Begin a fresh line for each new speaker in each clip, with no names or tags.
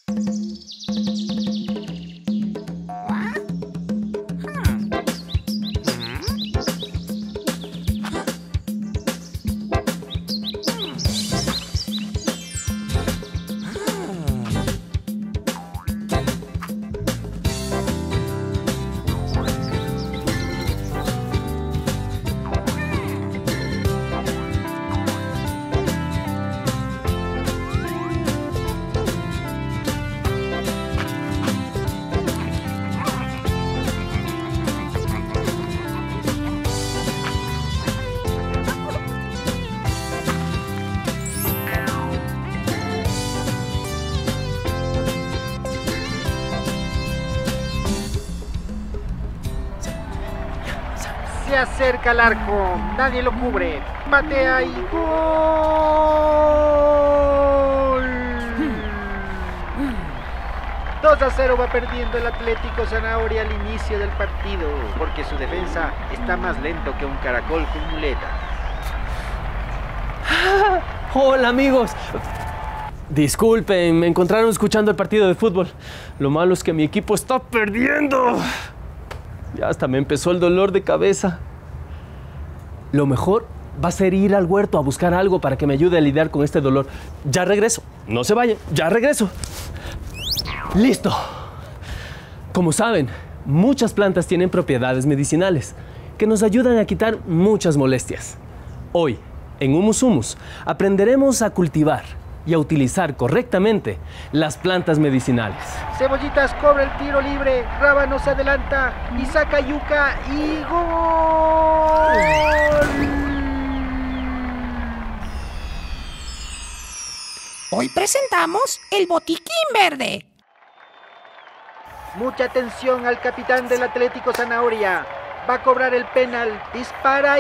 Se acerca al arco, nadie lo cubre, batea y gol. 2-0 va perdiendo el Atlético Zanahoria al inicio del partido, porque su defensa está más lento que un caracol con muleta.
Hola amigos, disculpen, me encontraron escuchando el partido de fútbol. Lo malo es que mi equipo está perdiendo. Ya hasta me empezó el dolor de cabeza. Lo mejor va a ser ir al huerto a buscar algo para que me ayude a lidiar con este dolor. Ya regreso. No se vayan. Ya regreso. ¡Listo! Como saben, muchas plantas tienen propiedades medicinales que nos ayudan a quitar muchas molestias. Hoy, en Humus Humus, aprenderemos a cultivar y a utilizar correctamente las plantas medicinales.
Cebollitas cobra el tiro libre, Rábano se adelanta y saca yuca y gol.
Hoy presentamos el botiquín verde.
Mucha atención al capitán del Atlético Zanahoria. Va a cobrar el penal, dispara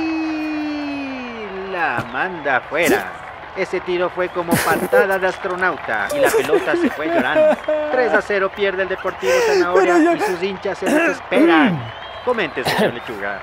y la manda afuera. Ese tiro fue como patada de astronauta y la pelota se fue llorando. 3-0 pierde el Deportivo Zanahoria y sus hinchas se desesperan. Comente, señor Lechuga.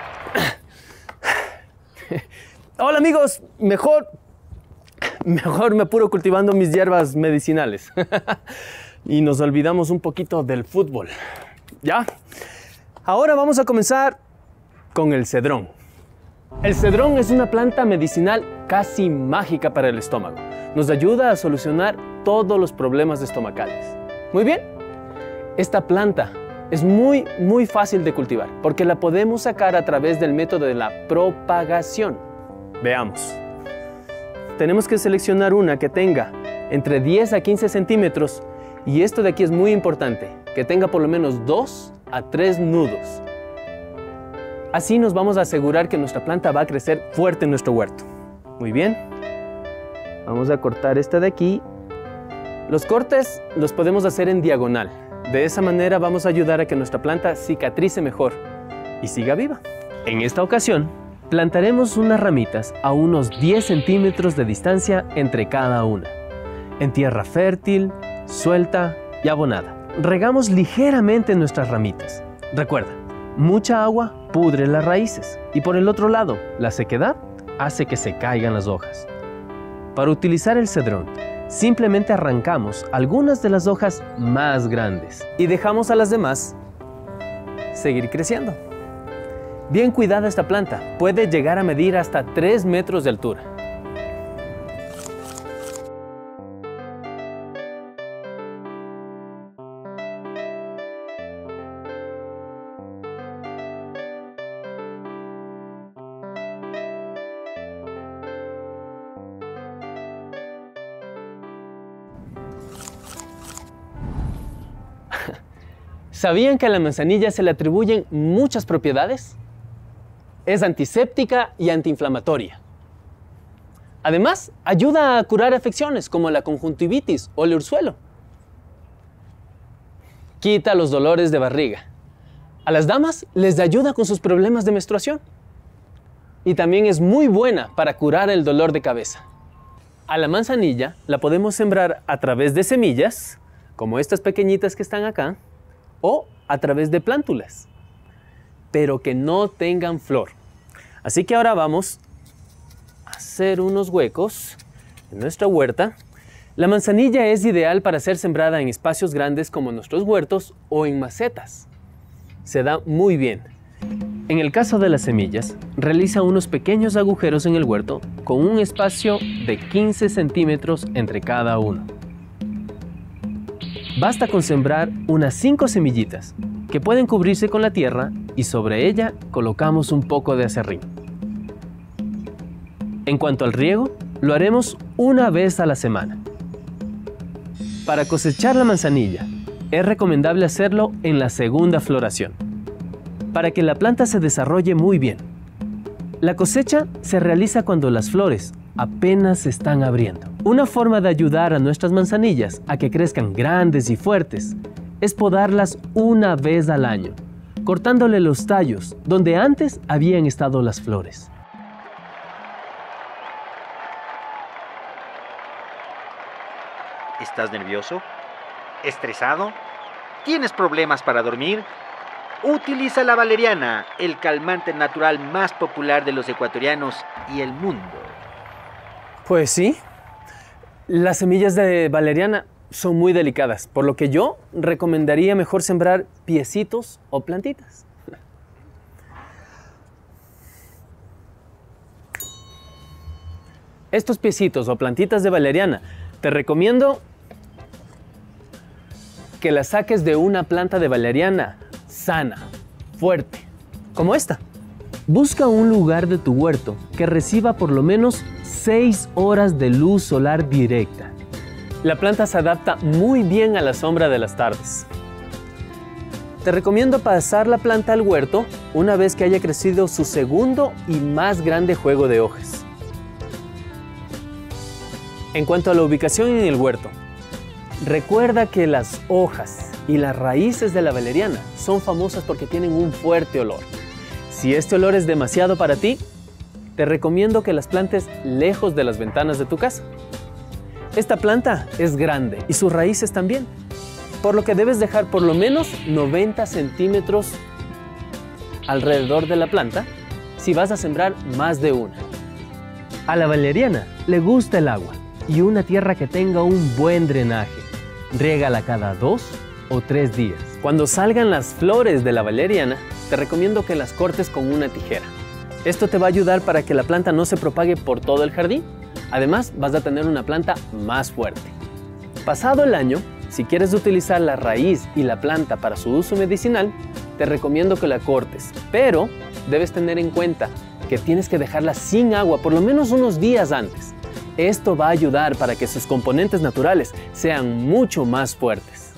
Hola amigos, mejor me apuro cultivando mis hierbas medicinales. Y nos olvidamos un poquito del fútbol. ¿Ya? Ahora vamos a comenzar con el cedrón. El cedrón es una planta medicinal casi mágica para el estómago. Nos ayuda a solucionar todos los problemas estomacales. Muy bien. Esta planta es muy fácil de cultivar porque la podemos sacar a través del método de la propagación. Veamos. Tenemos que seleccionar una que tenga entre 10 a 15 centímetros y esto de aquí es muy importante, que tenga por lo menos 2 a 3 nudos. Así nos vamos a asegurar que nuestra planta va a crecer fuerte en nuestro huerto. Muy bien. Vamos a cortar esta de aquí. Los cortes los podemos hacer en diagonal. De esa manera vamos a ayudar a que nuestra planta cicatrice mejor y siga viva. En esta ocasión, plantaremos unas ramitas a unos 10 centímetros de distancia entre cada una, en tierra fértil, suelta y abonada. Regamos ligeramente nuestras ramitas. Recuerda, mucha agua pudre las raíces y por el otro lado, la sequedad hace que se caigan las hojas. Para utilizar el cedrón, simplemente arrancamos algunas de las hojas más grandes y dejamos a las demás seguir creciendo. Bien cuidada esta planta, puede llegar a medir hasta 3 metros de altura. ¿Sabían que a la manzanilla se le atribuyen muchas propiedades? Es antiséptica y antiinflamatoria. Además, ayuda a curar afecciones como la conjuntivitis o el ursuelo. Quita los dolores de barriga. A las damas les ayuda con sus problemas de menstruación. Y también es muy buena para curar el dolor de cabeza. A la manzanilla la podemos sembrar a través de semillas, como estas pequeñitas que están acá, o a través de plántulas, pero que no tengan flor. Así que ahora vamos a hacer unos huecos en nuestra huerta. La manzanilla es ideal para ser sembrada en espacios grandes como nuestros huertos o en macetas. Se da muy bien. En el caso de las semillas, realiza unos pequeños agujeros en el huerto con un espacio de 15 centímetros entre cada uno. Basta con sembrar unas 5 semillitas que pueden cubrirse con la tierra y sobre ella colocamos un poco de aserrín. En cuanto al riego, lo haremos una vez a la semana. Para cosechar la manzanilla, es recomendable hacerlo en la segunda floración, para que la planta se desarrolle muy bien. La cosecha se realiza cuando las flores apenas se están abriendo. Una forma de ayudar a nuestras manzanillas a que crezcan grandes y fuertes es podarlas una vez al año, cortándole los tallos donde antes habían estado las flores.
¿Estás nervioso? ¿Estresado? ¿Tienes problemas para dormir? Utiliza la valeriana, el calmante natural más popular de los ecuatorianos y el mundo.
Pues sí, las semillas de valeriana son muy delicadas, por lo que yo recomendaría mejor sembrar piecitos o plantitas. Estos piecitos o plantitas de valeriana, te recomiendo que las saques de una planta de valeriana sana, fuerte, como esta. Busca un lugar de tu huerto que reciba por lo menos 6 horas de luz solar directa. La planta se adapta muy bien a la sombra de las tardes. Te recomiendo pasar la planta al huerto una vez que haya crecido su segundo y más grande juego de hojas. En cuanto a la ubicación en el huerto, recuerda que las hojas y las raíces de la valeriana son famosas porque tienen un fuerte olor. Si este olor es demasiado para ti, te recomiendo que las plantes lejos de las ventanas de tu casa. Esta planta es grande y sus raíces también, por lo que debes dejar por lo menos 90 centímetros alrededor de la planta si vas a sembrar más de una. A la valeriana le gusta el agua y una tierra que tenga un buen drenaje. Riégala cada 2 o 3 días. Cuando salgan las flores de la valeriana, te recomiendo que las cortes con una tijera. Esto te va a ayudar para que la planta no se propague por todo el jardín. Además, vas a tener una planta más fuerte. Pasado el año, si quieres utilizar la raíz y la planta para su uso medicinal, te recomiendo que la cortes, pero debes tener en cuenta que tienes que dejarla sin agua por lo menos unos días antes. Esto va a ayudar para que sus componentes naturales sean mucho más fuertes.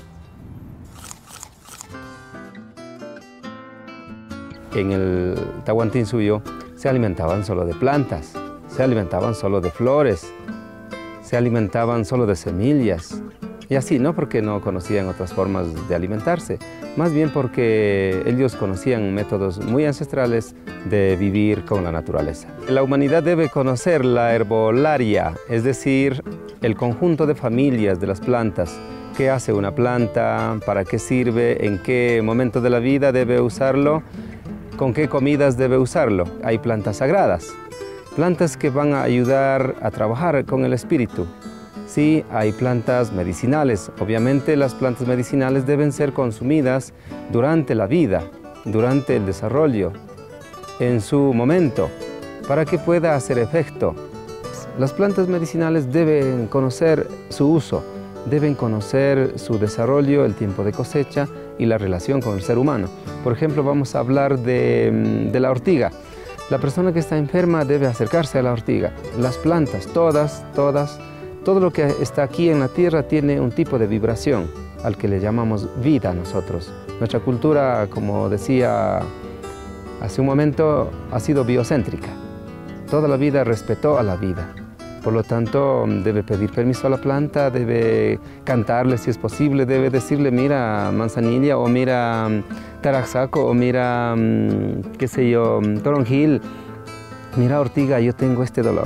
En el Tahuantinsuyo se alimentaban solo de plantas, se alimentaban solo de flores, se alimentaban solo de semillas. Y así, no porque no conocían otras formas de alimentarse, más bien porque ellos conocían métodos muy ancestrales de vivir con la naturaleza. La humanidad debe conocer la herbolaria, es decir, el conjunto de familias de las plantas. ¿Qué hace una planta? ¿Para qué sirve? ¿En qué momento de la vida debe usarlo? ¿Con qué comidas debe usarlo? Hay plantas sagradas, plantas que van a ayudar a trabajar con el espíritu. Sí, hay plantas medicinales. Obviamente las plantas medicinales deben ser consumidas durante la vida, durante el desarrollo, en su momento, para que pueda hacer efecto. Las plantas medicinales deben conocer su uso, deben conocer su desarrollo, el tiempo de cosecha y la relación con el ser humano. Por ejemplo, vamos a hablar de la ortiga. La persona que está enferma debe acercarse a la ortiga. Las plantas, todo lo que está aquí en la tierra tiene un tipo de vibración, al que le llamamos vida nosotros. Nuestra cultura, como decía hace un momento, ha sido biocéntrica. Toda la vida respetó a la vida. Por lo tanto, debe pedir permiso a la planta, debe cantarle si es posible, debe decirle, mira manzanilla, o mira taraxaco, o mira, qué sé yo, toronjil, mira ortiga, yo tengo este dolor,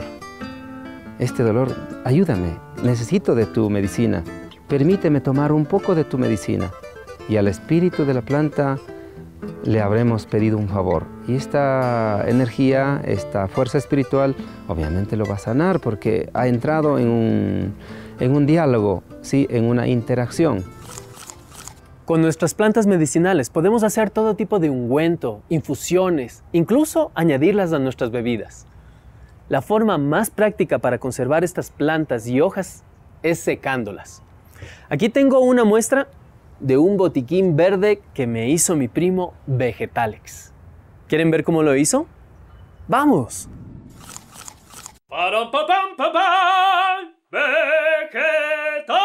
ayúdame, necesito de tu medicina, permíteme tomar un poco de tu medicina. Y al espíritu de la planta le habremos pedido un favor. Y esta energía, esta fuerza espiritual, obviamente lo va a sanar porque ha entrado en en un diálogo, sí, en una interacción.
Con nuestras plantas medicinales podemos hacer todo tipo de ungüento, infusiones, incluso añadirlas a nuestras bebidas. La forma más práctica para conservar estas plantas y hojas es secándolas. Aquí tengo una muestra de un botiquín verde que me hizo mi primo Vegetalex. ¿Quieren ver cómo lo hizo? ¡Vamos! Vegetalex.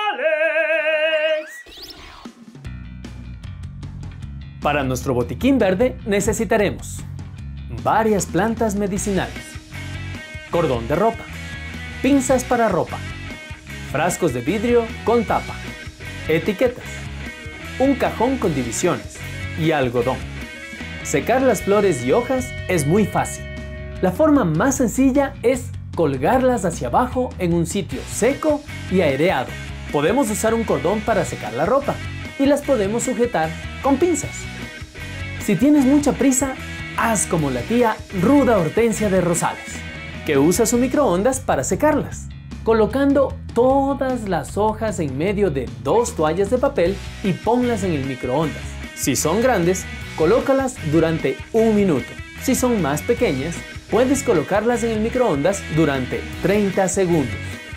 Para nuestro botiquín verde necesitaremos varias plantas medicinales, cordón de ropa, pinzas para ropa, frascos de vidrio con tapa, etiquetas, un cajón con divisiones y algodón. Secar las flores y hojas es muy fácil. La forma más sencilla es colgarlas hacia abajo en un sitio seco y aireado. Podemos usar un cordón para secar la ropa y las podemos sujetar con pinzas. Si tienes mucha prisa, haz como la tía Ruda Hortensia de Rosales, que usa su microondas para secarlas, colocando todas las hojas en medio de 2 toallas de papel y ponlas en el microondas. Si son grandes, colócalas durante 1 minuto. Si son más pequeñas, puedes colocarlas en el microondas durante 30 segundos.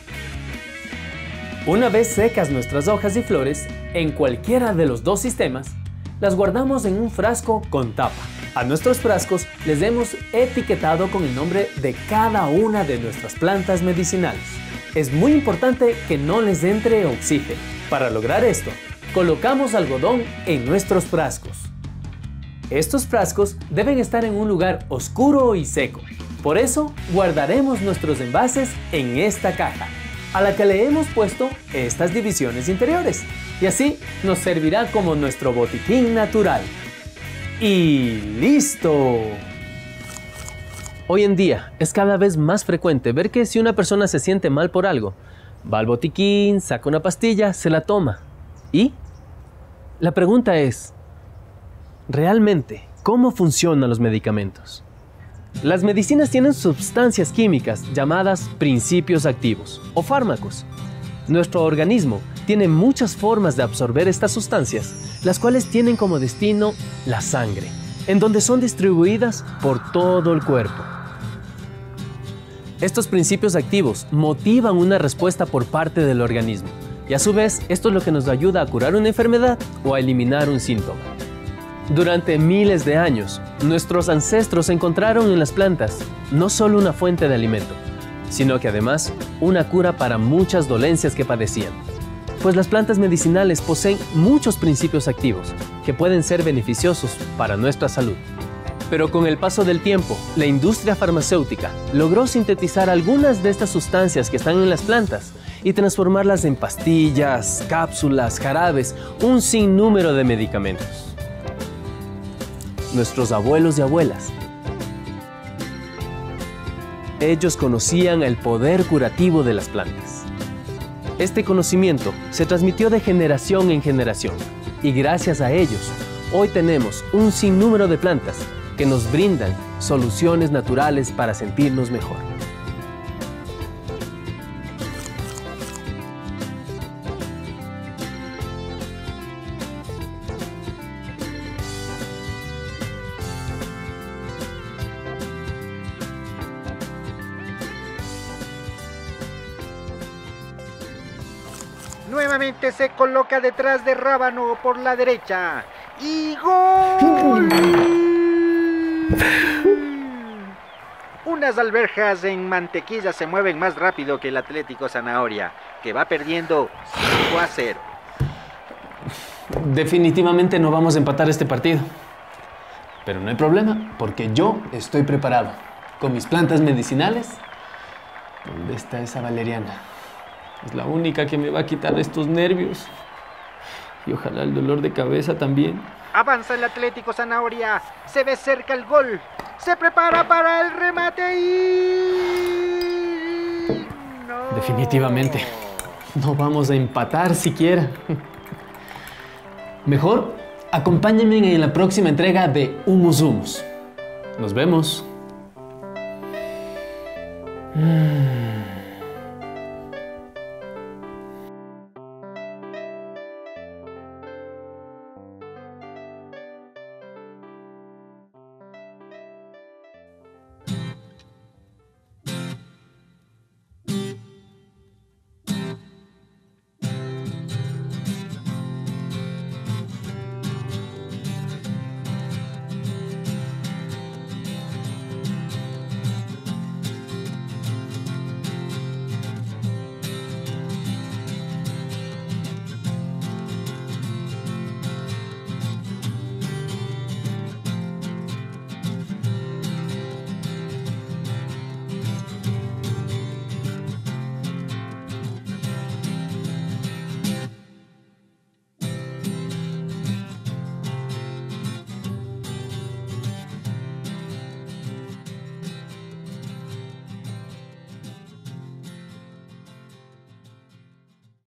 Una vez secas nuestras hojas y flores, en cualquiera de los 2 sistemas, las guardamos en un frasco con tapa. A nuestros frascos les hemos etiquetado con el nombre de cada una de nuestras plantas medicinales. Es muy importante que no les entre oxígeno. Para lograr esto, colocamos algodón en nuestros frascos. Estos frascos deben estar en un lugar oscuro y seco. Por eso, guardaremos nuestros envases en esta caja, a la que le hemos puesto estas divisiones interiores. Y así nos servirá como nuestro botiquín natural. ¡Y listo! Hoy en día es cada vez más frecuente ver que si una persona se siente mal por algo, va al botiquín, saca una pastilla, se la toma. ¿Y? La pregunta es, ¿realmente cómo funcionan los medicamentos? Las medicinas tienen sustancias químicas llamadas principios activos o fármacos. Nuestro organismo tiene muchas formas de absorber estas sustancias, las cuales tienen como destino la sangre, en donde son distribuidas por todo el cuerpo. Estos principios activos motivan una respuesta por parte del organismo, y a su vez esto es lo que nos ayuda a curar una enfermedad o a eliminar un síntoma. Durante miles de años, nuestros ancestros encontraron en las plantas no solo una fuente de alimento, sino que además una cura para muchas dolencias que padecían. Pues las plantas medicinales poseen muchos principios activos que pueden ser beneficiosos para nuestra salud. Pero con el paso del tiempo, la industria farmacéutica logró sintetizar algunas de estas sustancias que están en las plantas y transformarlas en pastillas, cápsulas, jarabes, un sinnúmero de medicamentos. Nuestros abuelos y abuelas, ellos conocían el poder curativo de las plantas. Este conocimiento se transmitió de generación en generación y gracias a ellos, hoy tenemos un sinnúmero de plantas que nos brindan soluciones naturales para sentirnos mejor.
Nuevamente se coloca detrás de Rábano por la derecha. ¡Y gol! Unas alberjas en mantequilla se mueven más rápido que el Atlético Zanahoria, que va perdiendo 5-0.
Definitivamente no vamos a empatar este partido. Pero no hay problema, porque yo estoy preparado. Con mis plantas medicinales. ¿Dónde está esa valeriana? Es la única que me va a quitar estos nervios. Y ojalá el dolor de cabeza también.
Avanza el Atlético Zanahoria. Se ve cerca el gol. Se prepara para el remate y... ¡no!
Definitivamente. No vamos a empatar siquiera. Mejor, acompáñenme en la próxima entrega de Humus Humus. Nos vemos.